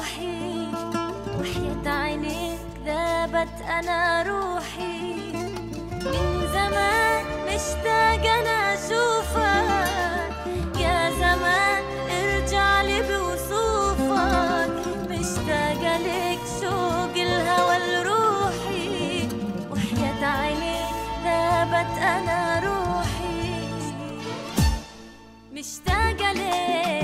روحي، وحياة عينيك ذابت أنا روحي. من زمان مشتاقة أنا أشوفك، يا زمان ارجع لي بوصوفك. مشتاقة لك شوق الهوى لروحي، وحياة عينيك ذابت أنا روحي. مشتاقة لك